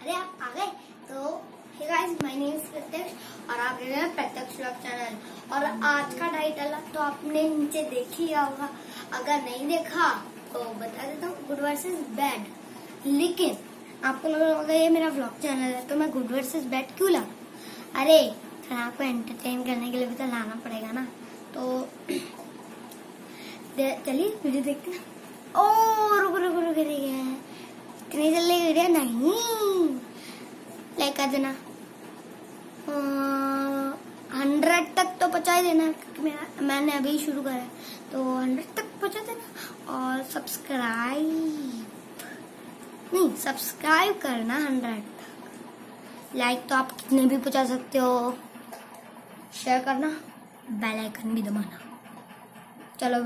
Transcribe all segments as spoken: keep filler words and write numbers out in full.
अरे आप आ गए। तो hey guys, my name is Pratyaksh और आप देख रहे हैं प्रत्यक्ष व्लॉग चैनल। और आज का टाइटल तो आपने नीचे देख ही लिया होगा, अगर नहीं देखा तो बता देता हूँ, गुड वर्सेस बैड। लेकिन आपको लग रहा होगा ये मेरा व्लॉग चैनल है तो मैं गुड वर्सेस बैड क्यों ला? अरे फिर आपको एंटरटेन करने के लिए भी तो लाना पड़ेगा ना। तो चलिए वीडियो देखते हैं। ओ रुक रुक रुक रही है, इतनी जल्दी वीडियो नहीं, लाइक कर देना, हंड्रेड तक तो पहुंचा ही देना क्योंकि मेरा मैंने अभी शुरू करा है, तो हंड्रेड तक पहुंचा देना। और सब्सक्राइब नहीं सब्सक्राइब करना हंड्रेड तक। लाइक तो आप कितने भी पहुंचा सकते हो, शेयर करना, बेल आइकन भी दबाना। चलो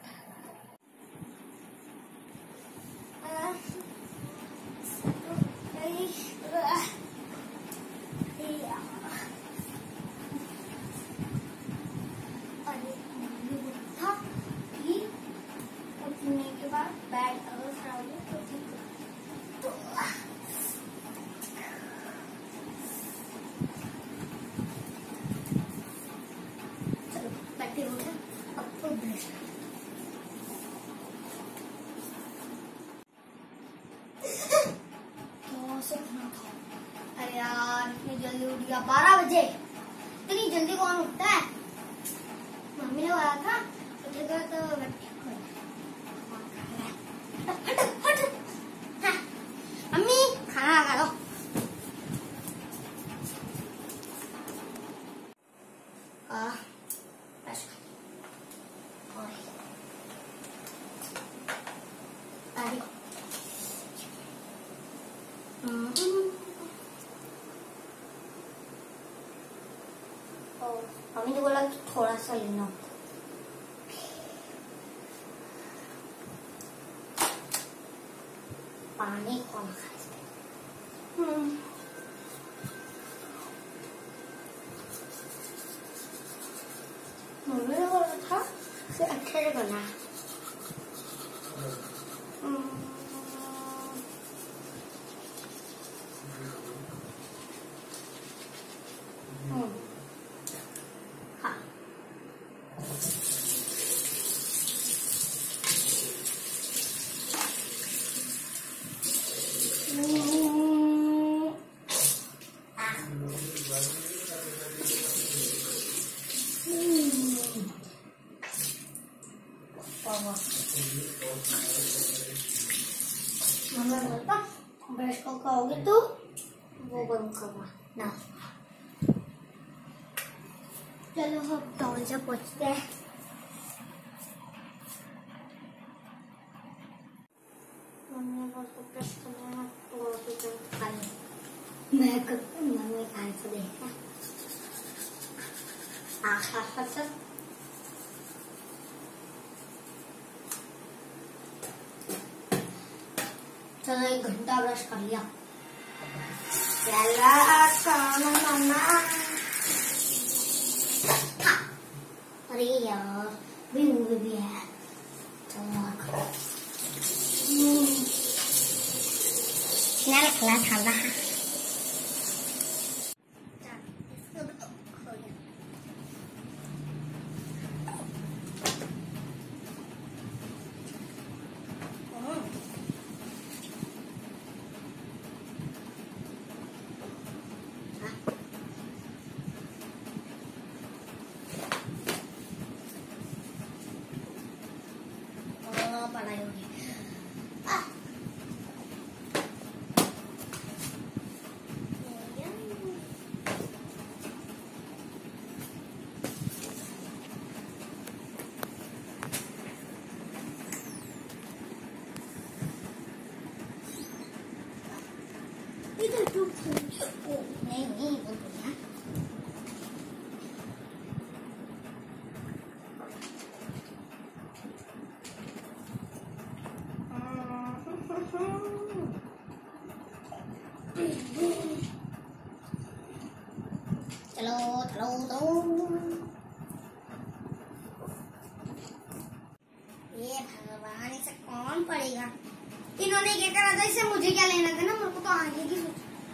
के बाद बैड अगर खराब हो तो ठीक है। तो चलो बैठे हो गया, अब तो ब्रश तो से खाना खाओ। अरे यार इतनी जल्दी उठ गया, बारह बजे। इतनी जल्दी कौन उठता है? मम्मी ने बोला था उठेगा तो बैठे। मम्मी खाना खा लो। मम्मी ने बोला कि थोड़ा सा लेना होता। पानी कौन खाए? हम्म मम्मी ने बोला था इसे अच्छे से करना है। मम्मी बोलता ब्रश को खाओगे तो वो बंद करना ना। चलो अब टॉवल से पोंछते हैं। मम्मी को ब्रश करना वो तो खा ले, मैं करती हूँ, मम्मी खाने से देखा आखा फसल। चलो एक घंटा ब्रश कर लिया। अरे यार भी भी है, खिला खाना। पढ़ाई होगी। नहीं नहीं चलो चलो चलो। ये भगवान इसे कौन पड़ेगा? इन्होंने क्या करा था, इससे मुझे क्या लेना था ना, मेरे को तो आगे की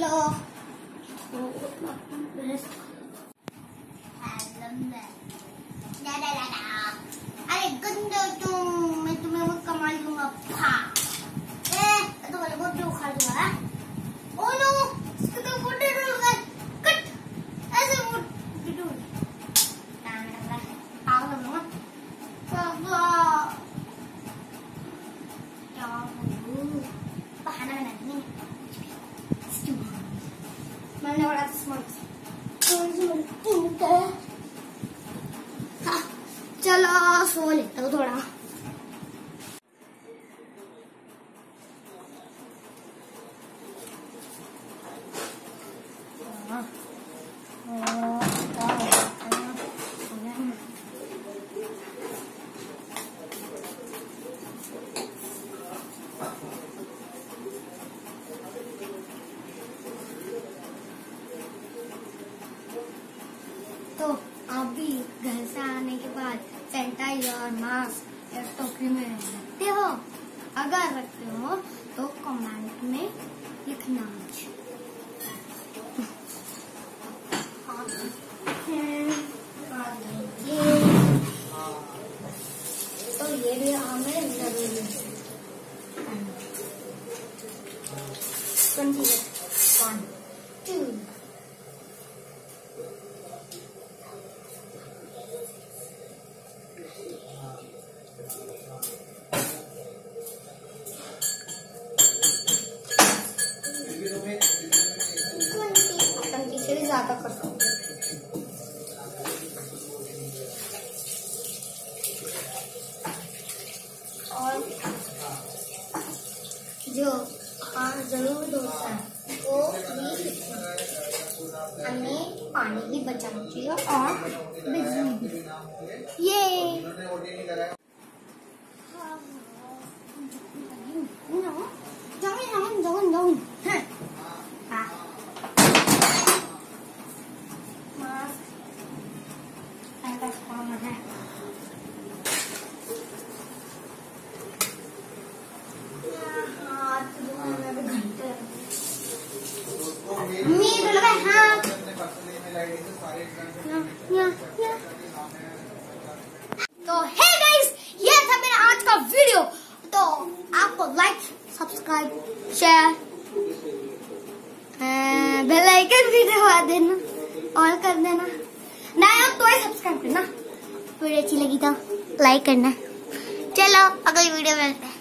चलो अरे गंदे तुम, मैं तुम्हें वो कमाल दूंगा। तो बोले बहुत उखाड़ दूंगा। ओ नो, इसको तो फोटो दूंगा। कट ऐसे फोटो पागल हो ना पापा। क्या बोलूं, बहाना बनानी मैंने बड़ा स्मार्ट। चलो सो लेता हूँ थोड़ा। तो आप भी घर से आने के बाद सैनिटाइजर, मास्क एक टोकरी में रखते हो? अगर रखते हो तो कमेंट में लिखना। तो ये भी हमें जरूरी है। वन टू ज्यादा कर सकते और जो हाँ जरूर दोस्त है वो भी हमें पानी भी बचाना चाहिए और बिजली भी। ये जाऊँ जाऊँ जाऊँ हाँ तो हे गाइस, ये था मेरा आज का वीडियो। तो आपको like, subscribe, share, bell icon भी दबा देना और कर देना। नया तो सब्सक्राइब करना। वीडियो अच्छी लगी तो लाइक करना। चलो अगली वीडियो में मिलते हैं।